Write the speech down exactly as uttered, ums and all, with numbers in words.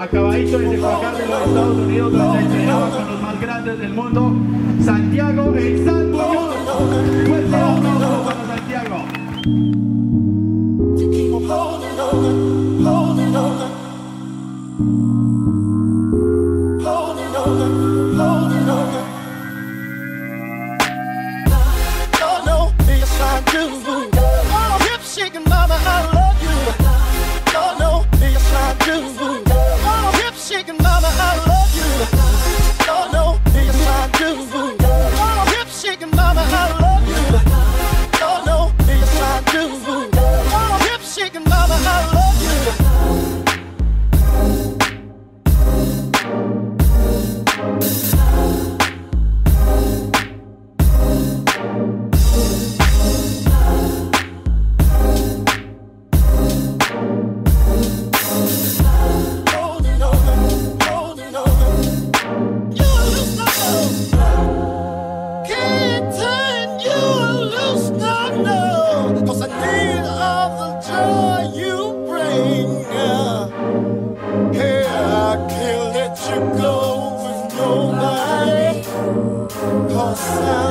Acabadito de desembarcar de los Estados Unidos, donde entrenaba con los más grandes del mundo, Santiago El San Muñoz. Fuerte aplauso para Santiago. Cause I